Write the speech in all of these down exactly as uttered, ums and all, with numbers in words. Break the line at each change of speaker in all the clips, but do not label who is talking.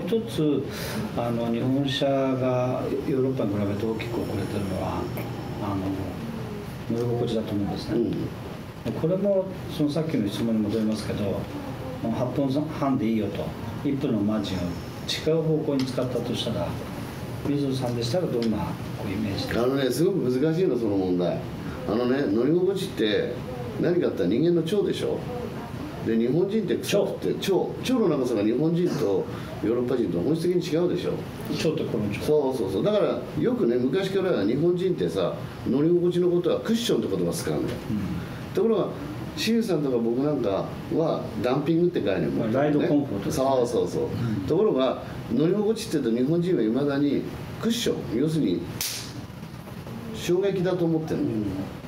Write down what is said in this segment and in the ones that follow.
一つあの日本車がヨーロッパに比べて大きく遅れてるのはあの乗り心地だと思うんですね、うん、これもそのさっきの質問に戻りますけどはっぽんはんでいいよといっぷんのマージンを違う方向に使ったとしたら水野さんでしたらどんなこうイメージで
あのねすごく難しいのその問題。あのね乗り心地って何かあったら人間の腸でしょ。で日本人って臭くて腸腸の長さが日本人とヨーロッパ人と本質的に違うでしょ。
腸とこの腸
そうそうそう。だからよくね昔から日本人ってさ乗り心地のことはクッションって言葉使うんだよ、うん、ところがシュウさんとか僕なんかはダンピングって概念を持ってる、ね、
ライドコンフォートですね。
そうそうそう、うん、ところが乗り心地って言うと日本人はいまだにクッション要するに衝撃だと思ってるの、うん、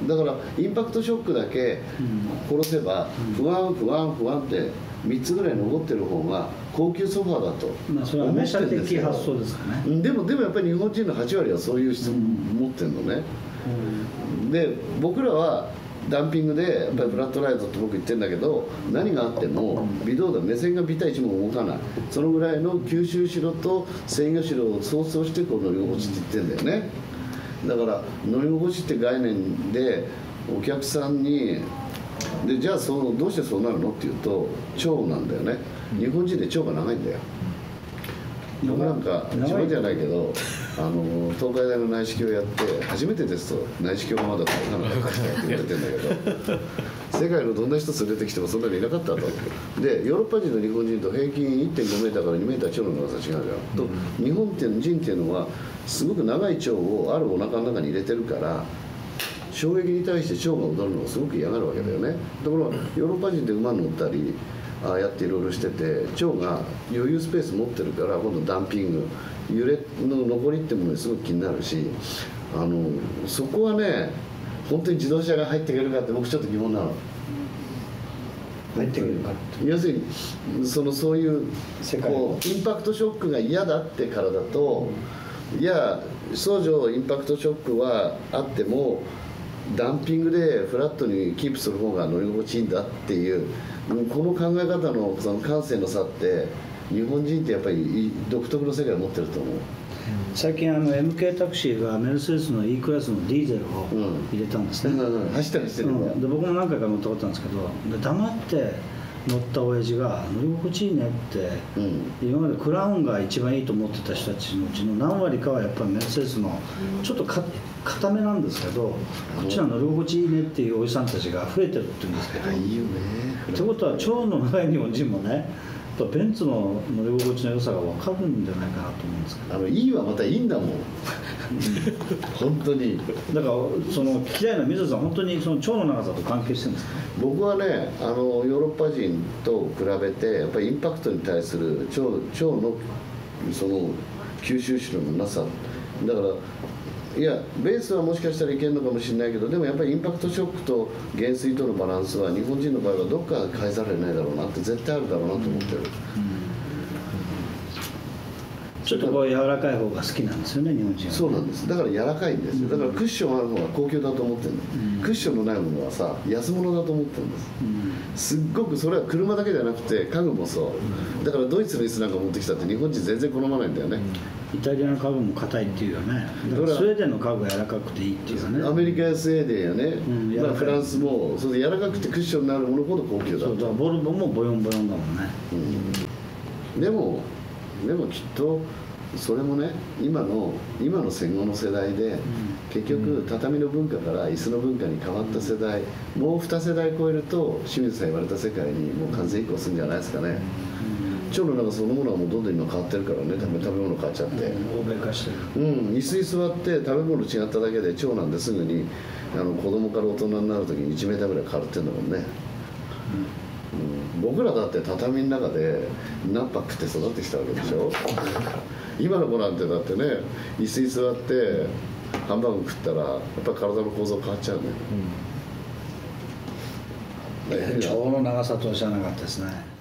だからインパクトショックだけ殺せば、うん、不安不安不安ってみっつぐらい残ってる方が高級ソファーだと
まあそれはアメ車的発想ですかね。
でもでもやっぱり日本人のはち割はそういう質問持ってるのね、うん、で僕らはダンピングでやっぱりフラットライトって僕言ってるんだけど何があっても微動だ目線がビタ一も動かないそのぐらいの吸収しろと制御しろを相当してこの乗り心地って言ってんだよね。だから乗り心地って概念でお客さんにでじゃあそのどうしてそうなるのっていうと腸なんだよね。日本人で腸が長いんだよ。僕なんか自分じゃないけどあの東海大の内視鏡やって初めてですと内視鏡がまだ分からなかったって言われてるんだけど世界のどんな人連れてきてもそんなにいなかったと。でヨーロッパ人と日本人と平均 いってんごメーターからにメーター腸の長さ違うじゃん、と日本人っていうのはすごく長い腸をあるお腹の中に入れてるから衝撃に対して腸が踊るのをすごく嫌がるわけだよね。ところがヨーロッパ人って馬乗ったりああやっていろいろしてて腸が余裕スペース持ってるから今度ダンピング揺れの残りってものにすごく気になるしあのそこはね本当に自動車が入ってくれるかって僕ちょっと疑問なの。
入ってくるかって
要するにそのそういう
世界
こうインパクトショックが嫌だってからだと、うん、いや相乗インパクトショックはあってもダンピングでフラットにキープする方が乗り心地いいんだっていうこの考え方のその感性の差って日本人ってやっぱり独特の世界を持ってると思う。
最近あの エムケー タクシーがメルセデスの E クラスのディーゼルを入れたんですね、
うんうんうん、走ったりしてるんだ、
うん、で僕も何回か乗ったことあるんですけどで黙って乗った親父が乗り心地いいねって、うん、今までクラウンが一番いいと思ってた人たちのうちの何割かはやっぱりメルセデスのちょっとか硬めなんですけど、こっちは乗り心地いいねっていうおじさんたちが増えてるって言うんですけど、
いいよね。
ってことは腸の長い日本人もねベンツの乗り心地の良さが分かるんじゃないかなと思うんですけど、
あのいいはまたいいんだもん本当に
だからその聞きたいのは水野さん本当にその腸の長さと関係してるんですか。
僕はねあのヨーロッパ人と比べてやっぱりインパクトに対する腸、腸のその吸収しろのなさだからいやベースはもしかしたらいけるのかもしれないけどでもやっぱりインパクトショックと減衰とのバランスは日本人の場合はどっか変えざるを得ないだろうなって絶対あるだろうなと思ってる、うんうん、
ちょっとこう柔らかい方が好きなんですよね日本人は。
そうなんです。だから柔らかいんですよ。だからクッションある方が高級だと思ってるんだ、うん、クッションのないものはさ安物だと思ってるんです、うん、すっごくそれは車だけじゃなくて家具もそう、うん、だからドイツの椅子なんか持ってきたって日本人全然好まないんだよね、
うん、イタリアの家具も硬いっていうよね。だからスウェーデンの家具が柔らかくていいっていうかね。
アメリカやスウェーデンやね、うんまあ、フランスもそれで柔らかくてクッションになるものほど高級だと。
そうだボルボもボヨンボヨンだもんね、
うん、でもでもきっとそれもね今の今の戦後の世代で、うん、結局畳の文化から椅子の文化に変わった世代、うん、もうに世代超えると清水さん言われた世界にもう完全移行するんじゃないですかね、うん、腸の中そのものはもうどんどん今変わってるからね食べ物変わっちゃって、
うん、欧米化してる、
うん、椅子に座って食べ物違っただけで腸なんですぐにあの子供から大人になる時にいちメーターぐらい変わってるんだもんね、うん、僕らだって畳の中で何パックって育ってきたわけでしょ今の子なんてだってね椅子に座ってハンバーグ食ったらやっぱり体の構造変わっちゃうね、
うん、腸の長さとは知らなかったですね。